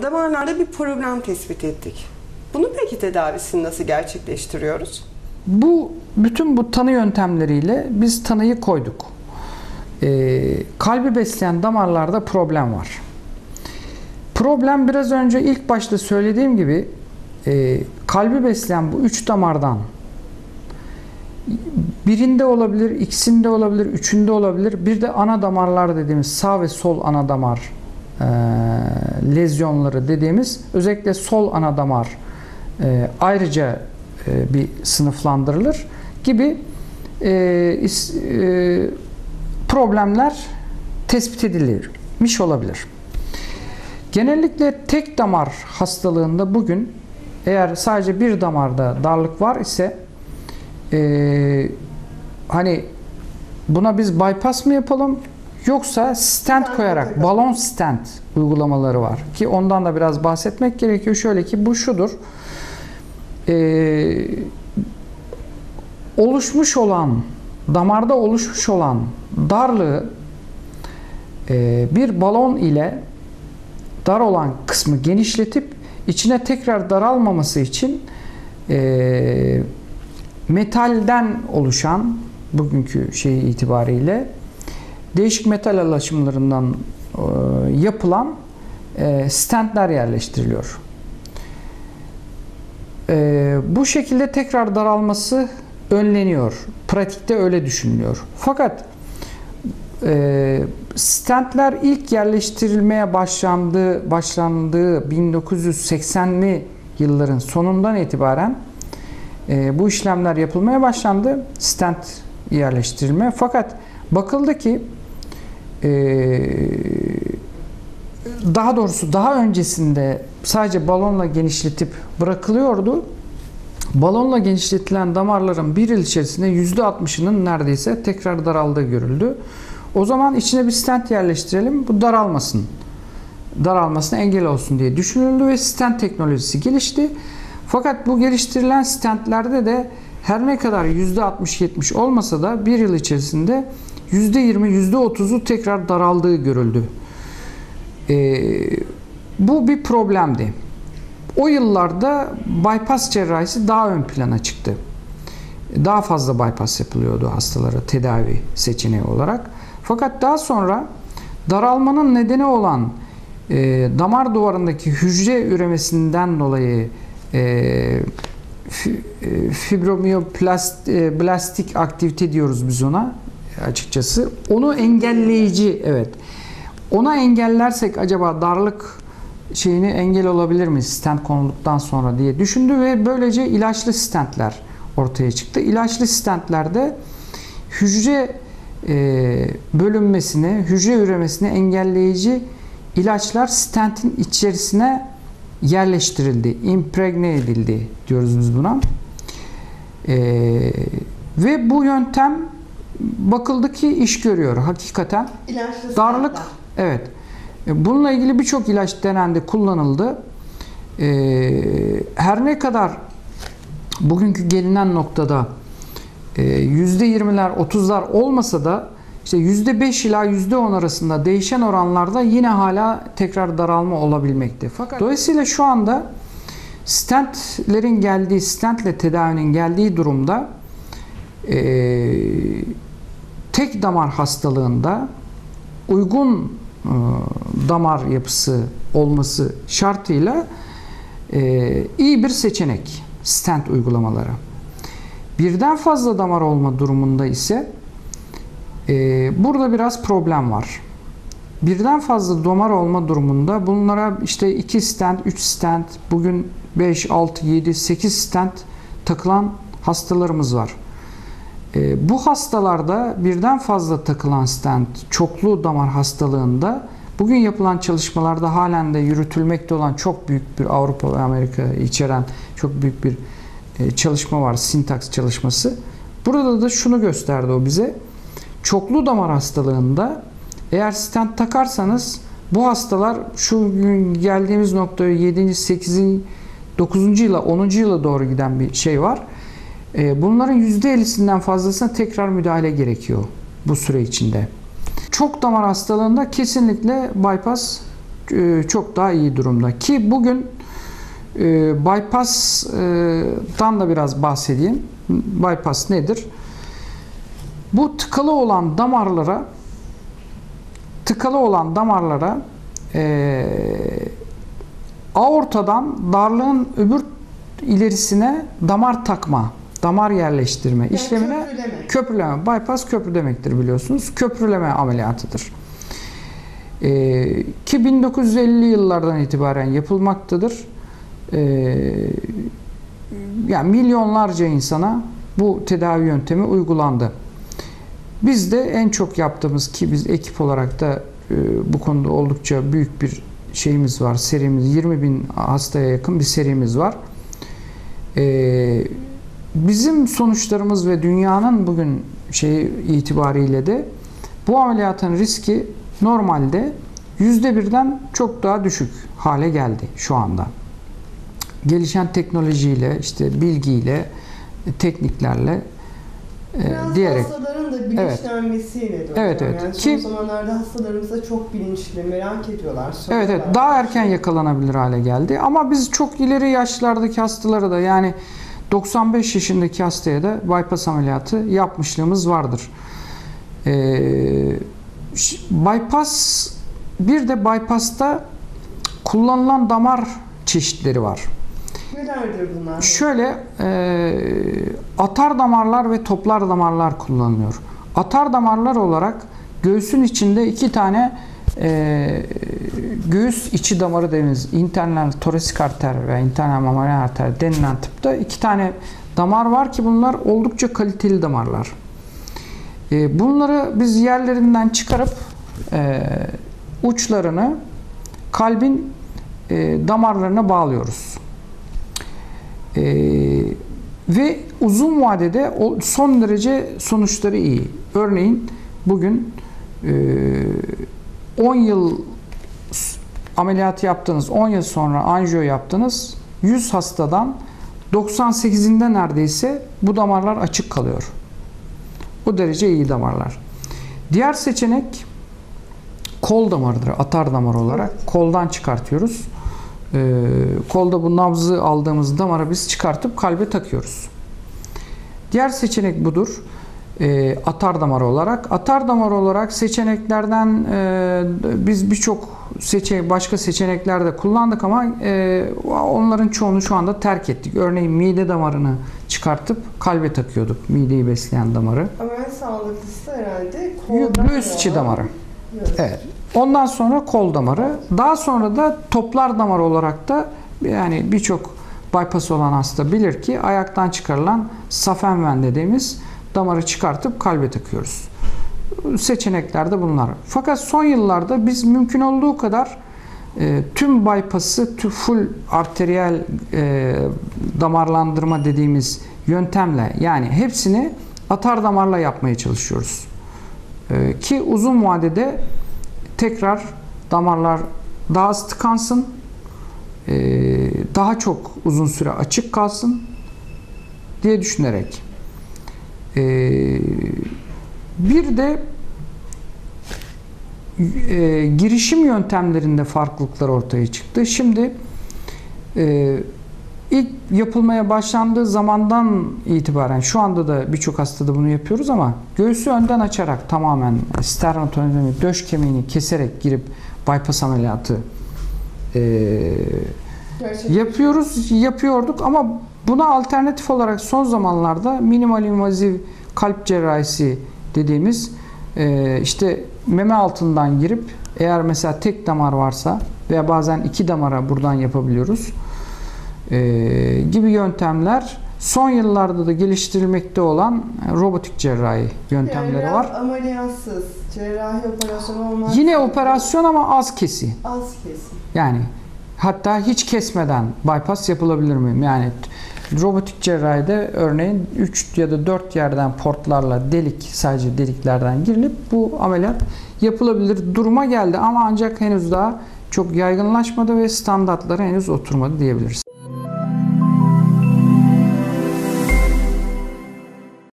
Damarlarda bir problem tespit ettik. Bunun peki tedavisini nasıl gerçekleştiriyoruz? Bütün bu tanı yöntemleriyle biz tanıyı koyduk. Kalbi besleyen damarlarda problem var. Problem biraz önce ilk başta söylediğim gibi kalbi besleyen bu 3 damardan birinde olabilir, ikisinde olabilir, üçünde olabilir. Bir de ana damarlar dediğimiz sağ ve sol ana damar lezyonları dediğimiz, özellikle sol ana damar ayrıca bir sınıflandırılır gibi problemler tespit edilmiş olabilir. Genellikle tek damar hastalığında bugün eğer sadece bir damarda darlık var ise hani buna biz bypass mı yapalım yoksa stent koyarak balon stent uygulamaları var ki ondan da biraz bahsetmek gerekiyor. Şöyle ki bu şudur. Damarda oluşmuş olan darlığı bir balon ile dar olan kısmı genişletip içine tekrar daralmaması için metalden oluşan, bugünkü şeyi itibariyle değişik metal alaşımlarından yapılan stentler yerleştiriliyor. Bu şekilde tekrar daralması önleniyor. Pratikte öyle düşünülüyor. Fakat stentler ilk yerleştirilmeye başlandığı 1980'li yılların sonundan itibaren bu işlemler yapılmaya başlandı. Stent yerleştirilme. Fakat bakıldı ki daha doğrusu daha öncesinde sadece balonla genişletip bırakılıyordu. Balonla genişletilen damarların bir yıl içerisinde %60'ının neredeyse tekrar daraldığı görüldü. O zaman içine bir stent yerleştirelim, bu daralmasına engel olsun diye düşünüldü ve stent teknolojisi gelişti. Fakat bu geliştirilen stentlerde de her ne kadar %60-70 olmasa da bir yıl içerisinde %20, %30'u tekrar daraldığı görüldü. Bu bir problemdi. O yıllarda bypass cerrahisi daha ön plana çıktı. Daha fazla bypass yapılıyordu hastalara tedavi seçeneği olarak. Fakat daha sonra daralmanın nedeni olan damar duvarındaki hücre üremesinden dolayı fibromiyoblastik aktivite diyoruz biz ona açıkçası. Onu engelleyici, evet. Ona engellersek acaba darlık şeyini engel olabilir mi stent konulduktan sonra diye düşündü ve böylece ilaçlı stentler ortaya çıktı. İlaçlı stentlerde hücre bölünmesini, hücre üremesini engelleyici ilaçlar stentin içerisine yerleştirildi, impregne edildi diyoruz biz buna. Ve bu yöntem bakıldı ki iş görüyor hakikaten. İlaçlı darlık, stentler. evet. Bununla ilgili birçok ilaç denendi, kullanıldı. Her ne kadar bugünkü gelinen noktada %20'ler, 30'lar olmasa da işte %5 ila %10 arasında değişen oranlarda yine hala tekrar daralma olabilmekte. Fakat dolayısıyla şu anda stentle tedavinin geldiği durumda tek damar hastalığında uygun damar yapısı olması şartıyla iyi bir seçenek stent uygulamaları. Birden fazla damar olma durumunda ise burada biraz problem var. Birden fazla damar olma durumunda bunlara işte 2 stent, 3 stent, bugün 5, 6, 7, 8 stent takılan hastalarımız var. Bu hastalarda birden fazla takılan stent, çoklu damar hastalığında bugün yapılan çalışmalarda halen de yürütülmekte olan çok büyük bir Avrupa ve Amerika içeren çok büyük bir çalışma var. Syntax çalışması. Burada da şunu gösterdi o bize. Çoklu damar hastalığında eğer stent takarsanız bu hastalar şu gün geldiğimiz noktaya 7. 8. 9. yıla 10. yıla doğru giden bir şey var. Bunların %50'sinden fazlasına tekrar müdahale gerekiyor bu süre içinde. Çok damar hastalığında kesinlikle bypass çok daha iyi durumda. Ki bugün bypass'tan da biraz bahsedeyim. Bypass nedir? Bu tıkalı olan damarlara aortadan darlığın öbür ilerisine damar takma, damar yerleştirme yani işlemine köprüleme. Bypass köprü demektir biliyorsunuz. Köprüleme ameliyatıdır. Ki 1950'li yıllardan itibaren yapılmaktadır. Yani milyonlarca insana bu tedavi yöntemi uygulandı. Biz de en çok yaptığımız, ki biz ekip olarak da bu konuda oldukça büyük bir şeyimiz var, serimiz, 20.000 hastaya yakın bir serimiz var. Bizim sonuçlarımız ve dünyanın bugün itibariyle de bu ameliyatın riski normalde %1'den çok daha düşük hale geldi şu anda. Gelişen teknolojiyle, işte bilgiyle, tekniklerle diyerek. Hastaların da bilinçlenmesiyle de oluyor. Evet. Yani son zamanlarda hastalarımız da çok bilinçli, merak ediyorlar. Evet, daha erken yakalanabilir hale geldi. Ama biz çok ileri yaşlardaki hastalara da, yani 95 yaşındaki hastaya da bypass ameliyatı yapmışlığımız vardır. Bir de bypass'ta kullanılan damar çeşitleri var. Nelerdir bunlar? Şöyle, atar damarlar ve toplar damarlar kullanılıyor. Atar damarlar olarak göğsün içinde 2 tane göğüs içi damarı dediğimiz internal thoracic arter ve internal mammary arter denilen tıpta 2 tane damar var ki bunlar oldukça kaliteli damarlar. Bunları biz yerlerinden çıkarıp uçlarını kalbin damarlarına bağlıyoruz. Ve uzun vadede son derece sonuçları iyi. Örneğin bugün 10 yıl ameliyatı yaptınız, 10 yıl sonra anjiyo yaptınız, 100 hastadan 98'inde neredeyse bu damarlar açık kalıyor. Bu derece iyi damarlar. Diğer seçenek kol damarıdır, atar damar olarak. Koldan çıkartıyoruz. Kolda bu nabzı aldığımız damarı biz çıkartıp kalbe takıyoruz. Diğer seçenek budur. Atar damarı olarak. Atar damarı olarak seçeneklerden biz birçok başka seçenekler de kullandık ama onların çoğunu şu anda terk ettik. Örneğin mide damarını çıkartıp kalbe takıyorduk. Mideyi besleyen damarı. Ama en sağlıklısı herhalde göğüs içi damarı. Evet. Ondan sonra kol damarı. Daha sonra da toplar damarı olarak da, yani birçok bypass olan hasta bilir ki ayaktan çıkarılan safenven dediğimiz damarı çıkartıp kalbe takıyoruz. Seçenekler de bunlar. Fakat son yıllarda biz mümkün olduğu kadar tüm bypass'ı full arteriyel damarlandırma dediğimiz yöntemle, yani hepsini atar damarla yapmaya çalışıyoruz. Ki uzun vadede tekrar damarlar daha az tıkansın, daha çok uzun süre açık kalsın diye düşünerek. Bir de girişim yöntemlerinde farklılıklar ortaya çıktı. Şimdi ilk yapılmaya başlandığı zamandan itibaren, şu anda da birçok hastada bunu yapıyoruz ama göğsü önden açarak tamamen sternotomi, döş kemiğini keserek girip bypass ameliyatı yapıyorduk ama buna alternatif olarak son zamanlarda minimal invaziv kalp cerrahisi dediğimiz işte meme altından girip, eğer mesela tek damar varsa veya bazen 2 damara buradan yapabiliyoruz gibi yöntemler son yıllarda da geliştirilmekte olan robotik cerrahi yöntemleri yani var. Ameliyatsız, cerrahi operasyon olmaz. Yine operasyon ama az kesi. Az kesin. Yani hatta hiç kesmeden bypass yapılabilir mi? Yani robotik cerrahide örneğin 3 ya da 4 yerden portlarla sadece deliklerden girilip bu ameliyat yapılabilir duruma geldi ama ancak henüz daha çok yaygınlaşmadı ve standartlara henüz oturmadı diyebiliriz.